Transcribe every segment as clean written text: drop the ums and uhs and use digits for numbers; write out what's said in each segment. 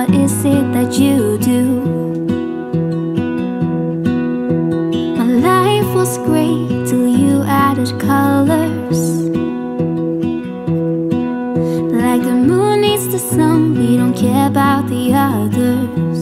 what is it that you do? My life was great till you added colors. Like the moon needs the sun, we don't care about the others.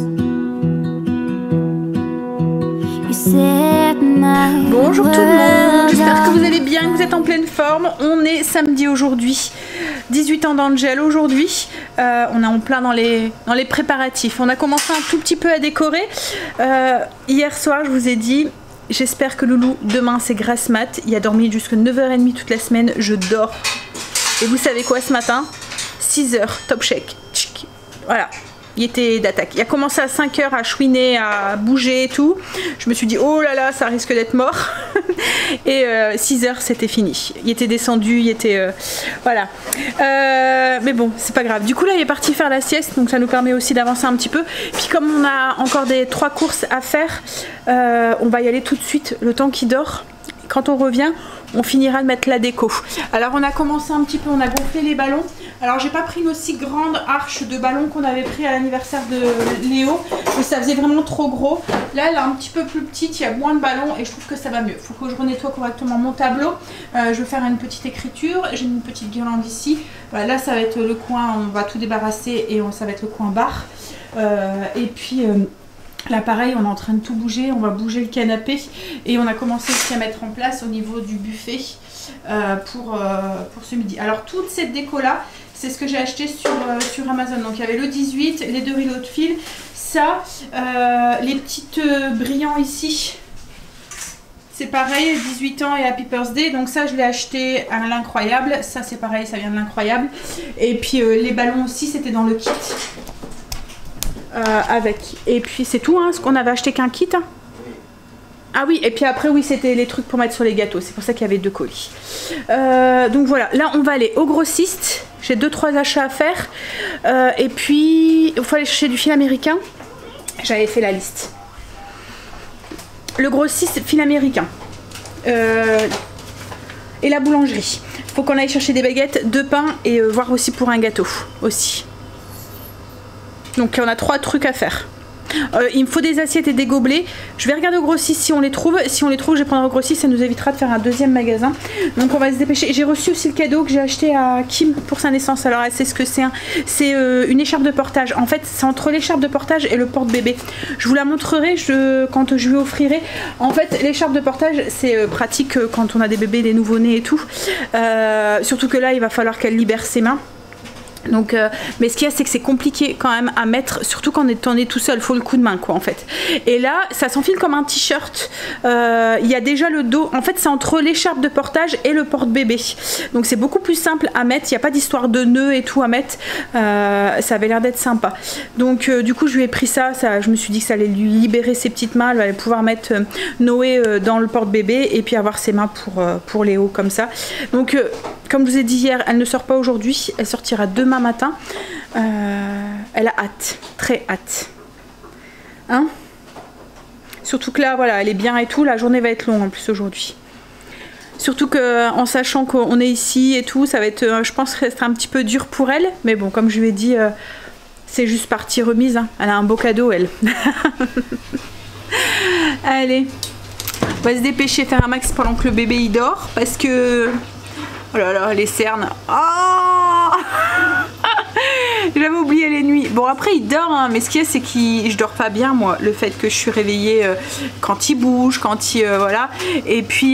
You set my Bonjour tout le monde, j'espère que vous world allez bien, que vous êtes en pleine forme. On est samedi aujourd'hui, 18 ans d'Angel aujourd'hui. On est en plein dans les préparatifs. On a commencé un tout petit peu à décorer. Hier soir, je vous ai dit, j'espère que Loulou, demain c'est grasse mat. Il a dormi jusqu'à 9h30 toute la semaine, je dors. Et vous savez quoi ce matin? 6h, top shake. Voilà. Il était d'attaque. Il a commencé à 5h à chouiner, à bouger et tout. Je me suis dit, oh là là, ça risque d'être mort. Et 6h, c'était fini. Il était descendu, il était... voilà. Mais bon, c'est pas grave. Du coup, là, il est parti faire la sieste. Donc, ça nous permet aussi d'avancer un petit peu. Puis, comme on a encore 3 courses à faire, on va y aller tout de suite, le temps qu'il dort. Quand on revient, on finira de mettre la déco. Alors on a commencé un petit peu, on a gonflé les ballons. Alors j'ai pas pris une aussi grande arche de ballons qu'on avait pris à l'anniversaire de Léo, mais ça faisait vraiment trop gros. Là elle est un petit peu plus petite, il y a moins de ballons et je trouve que ça va mieux. Faut que je renettoie correctement mon tableau. Je vais faire une petite écriture, j'ai une petite guirlande ici. Voilà, là ça va être le coin, on va tout débarrasser et ça va être le coin bar. Et puis... là pareil, on est en train de tout bouger, on va bouger le canapé et on a commencé aussi à mettre en place au niveau du buffet pour ce midi. Alors toute cette déco là, c'est ce que j'ai acheté sur Amazon. Donc il y avait le 18, les 2 rideaux de fil, ça, les petites brillants ici. C'est pareil, 18 ans et Happy Birthday. Donc ça je l'ai acheté à l'Incroyable. Ça c'est pareil, ça vient de l'Incroyable. Et puis les ballons aussi, c'était dans le kit. Avec, et puis c'est tout, hein, ce qu'on avait acheté qu'un kit, hein. Ah oui, et puis après oui, c'était les trucs pour mettre sur les gâteaux, c'est pour ça qu'il y avait 2 colis. Donc voilà, là on va aller au grossiste. J'ai 2-3 achats à faire, et puis il faut aller chercher du fil américain. J'avais fait la liste. Le grossiste, fil américain, et la boulangerie. Faut qu'on aille chercher des baguettes, 2 pains et voir aussi pour un gâteau aussi. Donc on a 3 trucs à faire. Il me faut des assiettes et des gobelets. Je vais regarder au grossiste si on les trouve. Si on les trouve, je vais prendre au grossiste. Ça nous évitera de faire un 2e magasin. Donc on va se dépêcher. J'ai reçu aussi le cadeau que j'ai acheté à Kim pour sa naissance. Alors elle sait ce que c'est. Hein. C'est une écharpe de portage. En fait, c'est entre l'écharpe de portage et le porte-bébé. Je vous la montrerai quand je lui offrirai. En fait, l'écharpe de portage, c'est pratique quand on a des bébés, des nouveau-nés et tout. Surtout que là, il va falloir qu'elle libère ses mains. Donc, mais ce qu'il y a, c'est que c'est compliqué quand même à mettre, surtout quand on est tout seul, faut le coup de main quoi en fait. Et là, ça s'enfile comme un t-shirt. Il y a déjà le dos. En fait, c'est entre l'écharpe de portage et le porte-bébé. Donc c'est beaucoup plus simple à mettre. Il n'y a pas d'histoire de nœuds et tout à mettre. Ça avait l'air d'être sympa. Donc du coup, je lui ai pris ça. Je me suis dit que ça allait lui libérer ses petites mains. Elle allait pouvoir mettre Noé dans le porte-bébé et puis avoir ses mains pour Léo comme ça. Donc comme je vous ai dit hier, elle ne sort pas aujourd'hui. Elle sortira demain matin. Elle a hâte, très hâte, hein. Surtout que là voilà, elle est bien et tout, la journée va être longue en plus aujourd'hui, surtout que en sachant qu'on est ici et tout, ça va être, je pense que ça sera un petit peu dur pour elle, mais bon, comme je lui ai dit, c'est juste partie remise, hein. Elle a un beau cadeau elle. Allez, on va se dépêcher, faire un max pendant que le bébé il dort, parce que oh là là, les cernes. Oh j'avais oublié les nuits. Bon après il dort, hein, mais ce qu'il y a c'est que je dors pas bien moi. Le fait que je suis réveillée quand il bouge, quand il... voilà. Et puis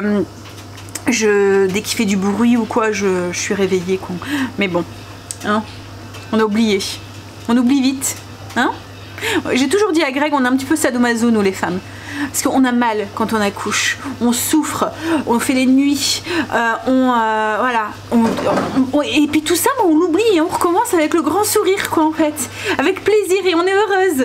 dès qu'il fait du bruit ou quoi, je suis réveillée. Quoi. Mais bon, hein, on a oublié. On oublie vite. Hein. J'ai toujours dit à Greg, on a un petit peu sadomaso nous les femmes. Parce qu'on a mal quand on accouche, on souffre, on fait les nuits, voilà, et puis tout ça, on l'oublie et on recommence avec le grand sourire quoi en fait, avec plaisir et on est heureuse.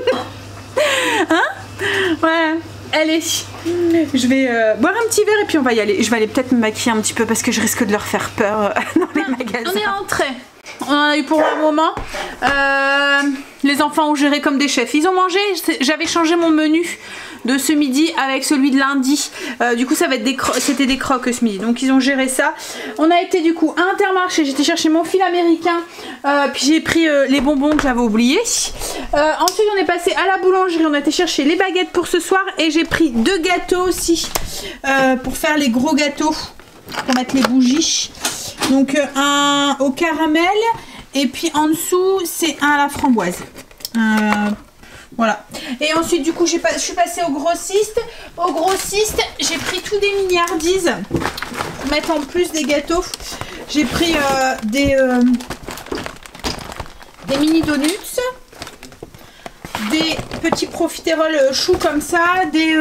Hein? Voilà. Allez, je vais boire un petit verre et puis on va y aller. Je vais aller peut-être me maquiller un petit peu parce que je risque de leur faire peur dans les magasins. On est rentré. On en a eu pour un moment. Les enfants ont géré comme des chefs. Ils ont mangé. J'avais changé mon menu de ce midi avec celui de lundi. Du coup ça va être c'était des croques ce midi, donc ils ont géré ça. On a été du coup à Intermarché, j'étais chercher mon fil américain, puis j'ai pris les bonbons que j'avais oubliés. Ensuite on est passé à la boulangerie, on a été chercher les baguettes pour ce soir et j'ai pris 2 gâteaux aussi pour faire les gros gâteaux, pour mettre les bougies. Donc un au caramel et puis en dessous c'est un à la framboise. Voilà. Et ensuite du coup je suis passée au grossiste. Au grossiste j'ai pris tout des milliardises pour mettre en plus des gâteaux. J'ai pris des mini donuts, des petits profiteroles choux comme ça, des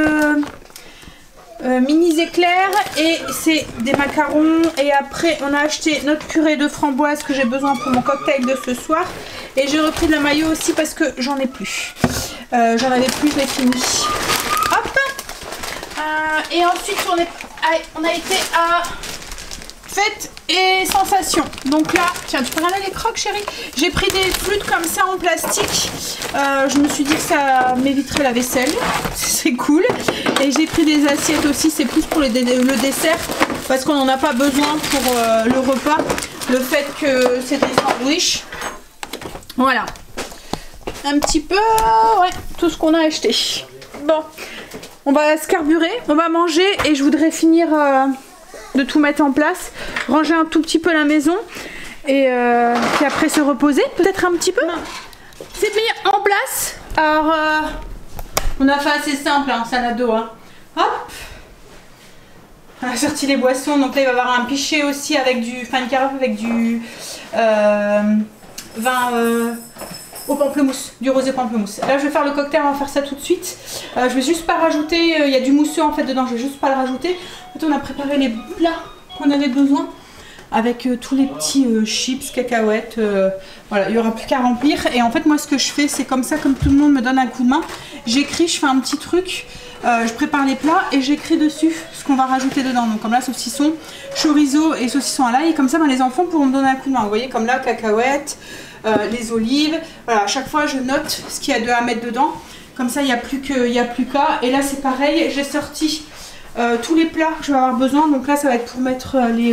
mini éclairs et c'est des macarons. Et après on a acheté notre purée de framboise que j'ai besoin pour mon cocktail de ce soir. Et j'ai repris de la mayo aussi parce que j'en ai plus. J'en avais plus, je l'ai fini. Hop. Et ensuite on a été à Fête et Sensation. Donc là, tiens, tu peux regarder les crocs chérie. J'ai pris des flûtes comme ça en plastique. Je me suis dit que ça m'éviterait la vaisselle. C'est cool. Et j'ai pris des assiettes aussi. C'est plus pour le dessert. Parce qu'on n'en a pas besoin pour le repas. Le fait que c'est des sandwichs. Voilà. Un petit peu, ouais, tout ce qu'on a acheté. Bon, on va se carburer, on va manger et je voudrais finir de tout mettre en place, ranger un tout petit peu la maison et puis après se reposer, peut-être un petit peu. C'est mis en place. Alors, on a fait assez simple, hein, salade d'eau. Hein. Hop. On a sorti les boissons, donc là il va y avoir un pichet aussi avec du, enfin une carafe avec du vin au pamplemousse, du rosé pamplemousse. Là je vais faire le cocktail, on va faire ça tout de suite. Je vais juste pas rajouter, il y a du mousseux en fait dedans, je vais juste pas le rajouter. En fait on a préparé les plats qu'on avait besoin avec tous les petits chips, cacahuètes, voilà, il n'y aura plus qu'à remplir. Et en fait moi ce que je fais c'est comme ça, comme tout le monde me donne un coup de main, j'écris, je fais un petit truc, je prépare les plats et j'écris dessus ce qu'on va rajouter dedans. Donc comme là saucisson, chorizo et saucisson à l'ail, comme ça ben, les enfants pourront me donner un coup de main. Vous voyez comme là cacahuètes, les olives, voilà, à chaque fois je note ce qu'il y a à mettre dedans, comme ça il n'y a plus qu'à. Et là c'est pareil, j'ai sorti tous les plats que je vais avoir besoin. Donc là ça va être pour mettre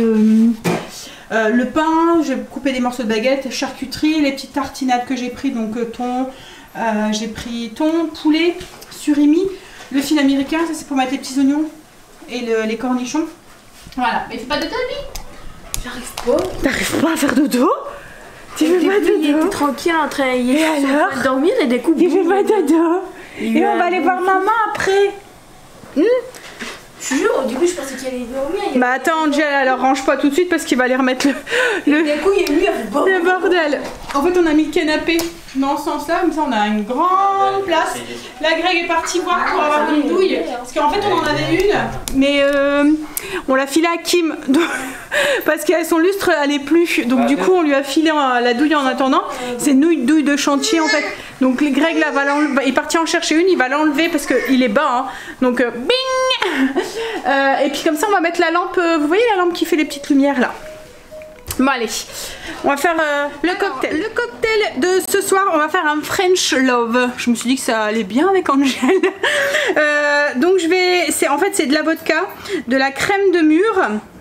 le pain, j'ai coupé des morceaux de baguette, charcuterie, les petites tartinades que j'ai pris, donc thon, j'ai pris thon, poulet, surimi, le fil américain, ça c'est pour mettre les petits oignons et les cornichons. Voilà, mais fais pas de dodo lui. J'arrive pas. T'arrives pas à faire dodo? Tu fais pas dodo? Il était tranquille en train de dormir et des coups. Tu fais pas dodo? Et on va aller voir maman après. Je te jure, au début je pensais qu'il allait dormir. Bah attends Angel, alors range pas tout de suite parce qu'il va aller remettre le bordel. En fait on a mis le canapé dans ce sens là, comme ça on a une grande place. La Greg est partie voir pour avoir une douille, parce qu'en fait on en avait une, mais on l'a filée à Kim parce qu'à son lustre elle est plus, donc du coup on lui a filé la douille en attendant. C'est une douille de chantier en fait, donc Greg là il est parti en chercher une, il va l'enlever parce qu'il est bas, hein. Donc bing. Et puis comme ça on va mettre la lampe, vous voyez la lampe qui fait les petites lumières là. Bon allez, on va faire le cocktail. Le cocktail de ce soir, on va faire un French Love. Je me suis dit que ça allait bien avec Angel. Donc je vais, en fait c'est de la vodka, de la crème de mûre,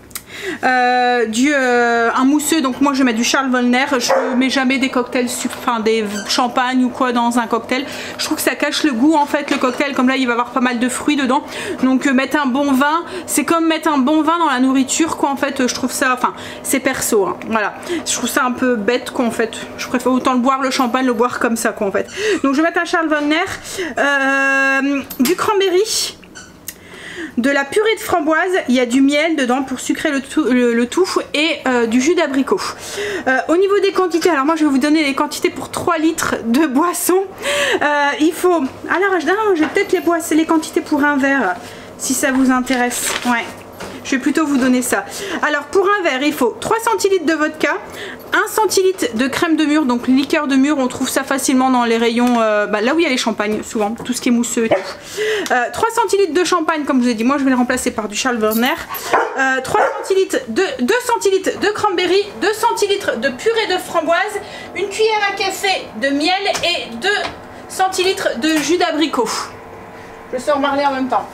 un mousseux. Donc moi je mets du Charles Volner. Je mets jamais des cocktails, enfin des champagnes ou quoi dans un cocktail. Je trouve que ça cache le goût en fait le cocktail, comme là il va y avoir pas mal de fruits dedans. Donc mettre un bon vin, c'est comme mettre un bon vin dans la nourriture quoi en fait. Je trouve ça, enfin c'est perso hein, voilà. Je trouve ça un peu bête quoi en fait. Je préfère autant le boire le champagne, le boire comme ça quoi en fait. Donc je vais mettre un Charles Volner, du cranberry, de la purée de framboise, il y a du miel dedans pour sucrer le tout et du jus d'abricot. Au niveau des quantités, alors moi je vais vous donner les quantités pour 3 litres de boisson. Il faut, alors j'ai peut-être les quantités pour un verre si ça vous intéresse. Ouais, je vais plutôt vous donner ça. Alors pour un verre il faut 3 centilitres de vodka, 1 centilitre de crème de mûre, donc liqueur de mûre, on trouve ça facilement dans les rayons, là où il y a les champagnes souvent, tout ce qui est mousseux et tout. 3 centilitres de champagne, comme je vous ai dit, moi je vais le remplacer par du Charles Volner. 2 centilitres de cranberry, 2 centilitres de purée de framboise, une cuillère à café de miel et 2 centilitres de jus d'abricot. Je sors Marley en même temps.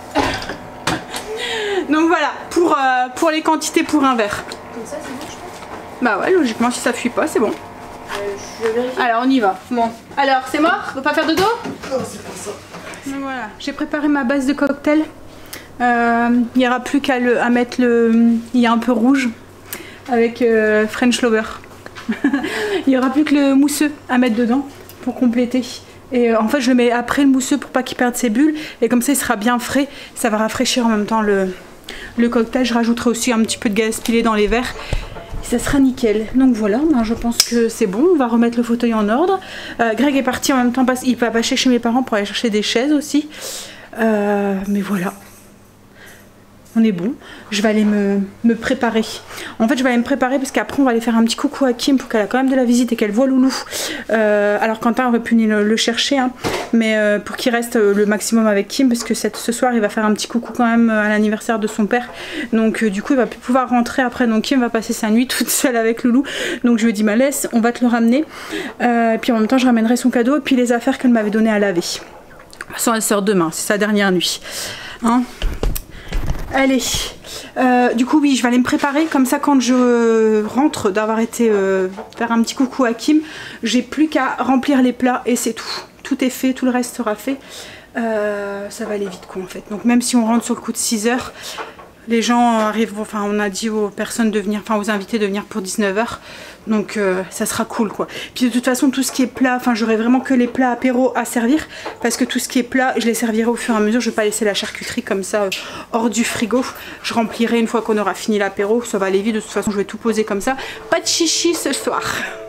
Donc voilà, pour les quantités pour un verre. Comme ça, c'est bon, je pense. Bah ouais, logiquement, si ça fuit pas, c'est bon. Je vais vérifier. Alors, on y va. Bon. Alors, c'est mort? On va pas faire dodo? Non, c'est pas ça. Donc voilà, j'ai préparé ma base de cocktail. Il n'y aura plus qu'à mettre le... Il y a un peu rouge avec French Lover. Il n'y aura plus que le mousseux à mettre dedans pour compléter. Et en fait, je le mets après le mousseux pour pas qu'il perde ses bulles. Et comme ça, il sera bien frais. Ça va rafraîchir en même temps le cocktail. Je rajouterai aussi un petit peu de gaz pilé dans les verres. Ça sera nickel. Donc voilà, ben je pense que c'est bon. On va remettre le fauteuil en ordre. Greg est parti en même temps parce qu'il va passer chez mes parents pour aller chercher des chaises aussi. Mais voilà. On est bon. Je vais aller me préparer. En fait, je vais aller me préparer parce qu'après, on va aller faire un petit coucou à Kim pour qu'elle a quand même de la visite et qu'elle voit Loulou. Alors, Quentin aurait pu venir le chercher, hein, mais pour qu'il reste le maximum avec Kim parce que ce soir, il va faire un petit coucou quand même à l'anniversaire de son père. Donc, du coup, il va plus pouvoir rentrer après. Donc, Kim va passer sa nuit toute seule avec Loulou. Donc, je lui ai dit, bah, laisse, on va te le ramener. Et puis, en même temps, je ramènerai son cadeau et puis les affaires qu'elle m'avait données à laver. De toute façon, elle sort demain. C'est sa dernière nuit. Hein? Allez, du coup oui, je vais aller me préparer, comme ça quand je rentre d'avoir été faire un petit coucou à Kim, j'ai plus qu'à remplir les plats et c'est tout. Tout est fait, tout le reste sera fait. Ça va aller vite quoi en fait. Donc même si on rentre sur le coup de 6 h, les gens arrivent, enfin on a dit aux personnes de venir, enfin aux invités de venir pour 19 h. Donc ça sera cool quoi. Puis de toute façon tout ce qui est plat, enfin j'aurai vraiment que les plats apéro à servir. Parce que tout ce qui est plat, je les servirai au fur et à mesure. Je vais pas laisser la charcuterie comme ça hors du frigo. Je remplirai une fois qu'on aura fini l'apéro. Ça va aller vite, de toute façon je vais tout poser comme ça. Pas de chichi ce soir.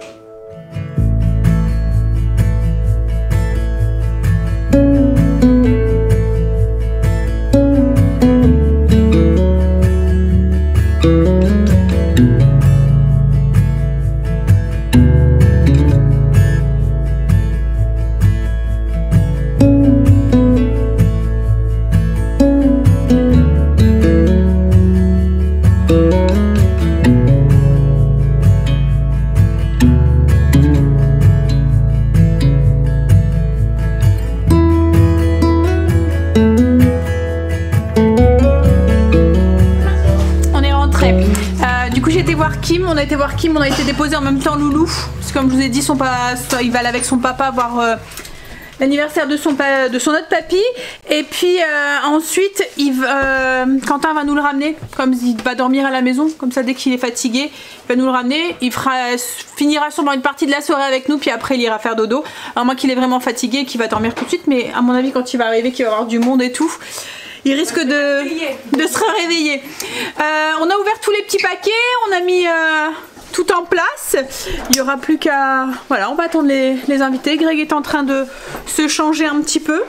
Kim, on a été voir Kim, on a été déposé en même temps Loulou, parce que comme je vous ai dit, il va aller avec son papa voir l'anniversaire de son autre papy, et puis ensuite Quentin va nous le ramener, comme il va dormir à la maison, comme ça dès qu'il est fatigué, il va nous le ramener, il finira sûrement une partie de la soirée avec nous, puis après il ira faire dodo, à moins qu'il est vraiment fatigué et qu'il va dormir tout de suite, mais à mon avis quand il va arriver, qu'il va y avoir du monde et tout, il risque de se réveiller. On a ouvert tous les petits paquets, on a mis tout en place. Il n'y aura plus qu'à... Voilà, on va attendre les invités. Greg est en train de se changer un petit peu.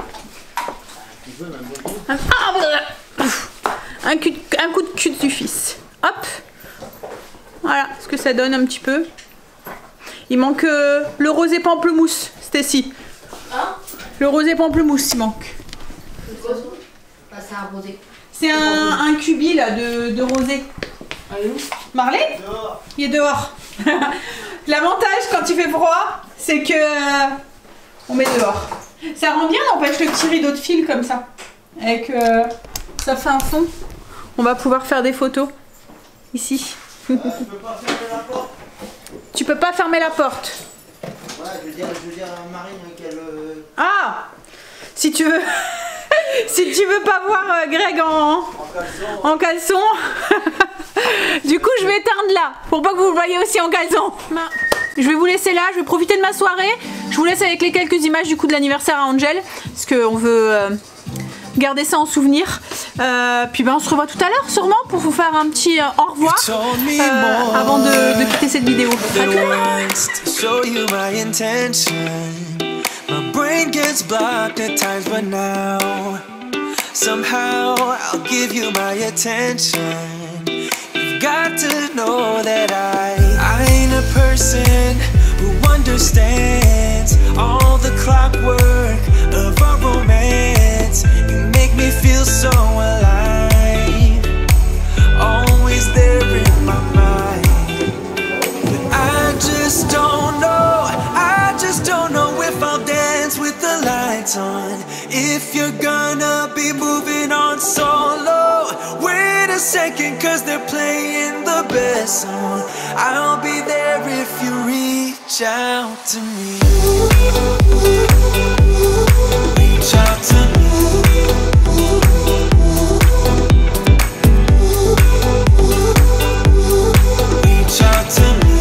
Un coup de cul du fils. Hop. Voilà ce que ça donne un petit peu. Il manque le rosé pamplemousse, Stacy. Hein? Le rosé pamplemousse, il manque. C'est un rosé. C'est un cubi là de rosé. Marley? Dehors. Il est dehors. L'avantage quand il fait froid, c'est que on met dehors. Ça rend bien, n'empêche le petit rideau de fil comme ça. Avec ça fait un fond. On va pouvoir faire des photos ici. Tu peux pas fermer la porte? Tu peux pas fermer la porte. Ouais, je veux dire à Marine qu'elle... Ah, si tu veux. Si tu veux pas voir Greg en caleçon. Du coup je vais éteindre là pour pas que vous le voyez aussi en caleçon. Je vais vous laisser là, je vais profiter de ma soirée. Je vous laisse avec les quelques images du coup de l'anniversaire à Angel, parce qu'on veut garder ça en souvenir. Puis ben on se revoit tout à l'heure sûrement pour vous faire un petit au revoir avant de quitter cette vidéo. My brain gets blocked at times, but now somehow I'll give you my attention. You've got to know that I ain't a person who understands all the clockwork of our romance. You make me feel so alive, always there in my mind. But I just don't know if I'll dance with the lights on If you're gonna be moving on solo, wait a second, cause they're playing the best song. I'll be there if you reach out to me. Reach out to me. Reach out to me.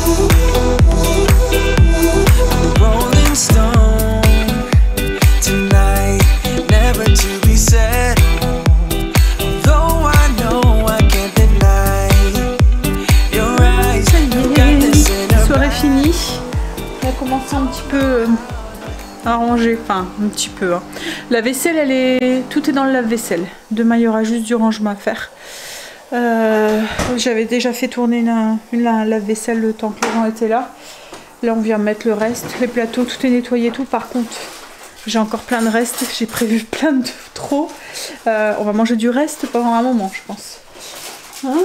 I'm a rolling stone tonight, never to be settled. Though I know I can't deny your eyes. You got this in a Soirée finie. On a commencé un petit peu à ranger, enfin un petit peu. Hein. La vaisselle, elle est, tout est dans le lave-vaisselle. Demain, il y aura juste du rangement à faire. J'avais déjà fait tourner une lave-vaisselle le temps que les gens étaient là. Là, on vient mettre le reste. Les plateaux, tout est nettoyé, tout. Par contre, j'ai encore plein de restes. J'ai prévu plein de trop. On va manger du reste pendant un moment, je pense. Hein?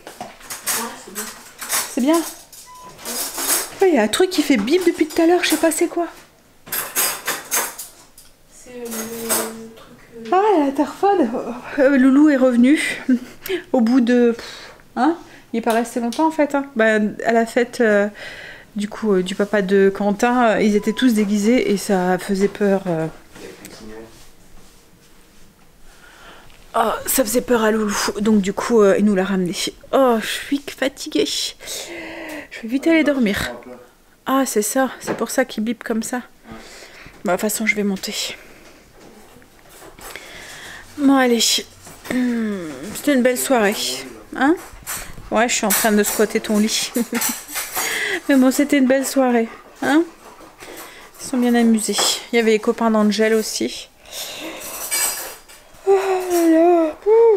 C'est bien. Il y a un truc qui fait bip depuis tout à l'heure. Je sais pas c'est quoi. C'est le truc. Ah, la interphone. Loulou est revenu au bout de... Hein, il n'est pas resté longtemps en fait. Hein. Bah, à la fête du coup du papa de Quentin, ils étaient tous déguisés et ça faisait peur. Oh, ça faisait peur à Loulou. Donc du coup, il nous l'a ramené. Oh, je suis fatiguée. Je vais vite aller dormir. Ah, c'est ça. C'est pour ça qu'il bip comme ça. Bah, de toute façon, je vais monter. Bon, allez. C'était une belle soirée. Hein? Ouais, je suis en train de squatter ton lit. Mais bon, c'était une belle soirée. Hein? Ils sont bien amusés. Il y avait les copains d'Angel aussi. Oh là là.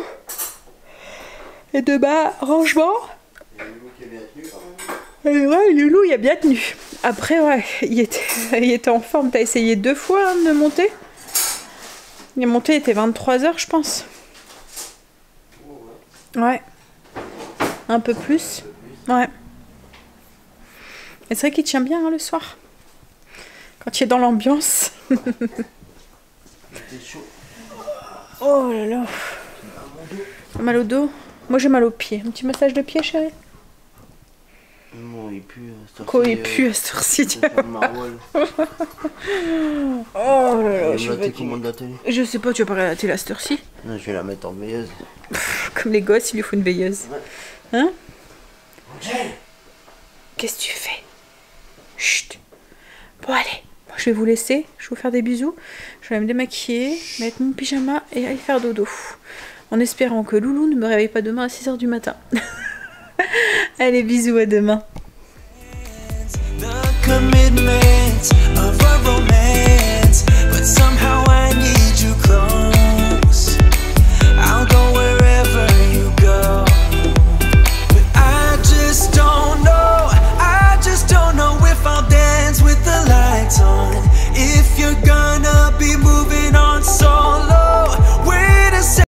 Et demain, rangement. Et ouais, Loulou, il a bien tenu. Après, ouais, il était en forme. T'as essayé 2 fois hein, de monter? Il est monté, il était 23h, je pense. Ouais. Un peu plus. Ouais. Et c'est vrai qu'il tient bien hein, le soir. Quand il est dans l'ambiance. Oh là là. Mal au dos. Moi j'ai mal aux pieds. Un petit massage de pied, chérie? Non, il pue. Quoi, il pue à cette heure-ci, tiens. Oh là là, je vais Je sais pas, tu vas pas regarder la télé à cette heure-ci? Non, je vais la mettre en veilleuse. Comme les gosses, il lui faut une veilleuse. Ouais. Hein? Qu'est-ce que tu fais? Chut. Bon allez, bon, je vais vous laisser. Je vais vous faire des bisous. Je vais me démaquiller, mettre mon pyjama et aller faire dodo. En espérant que Loulou ne me réveille pas demain à 6h du matin. Allez, bisous, à demain. the commitments of a romance.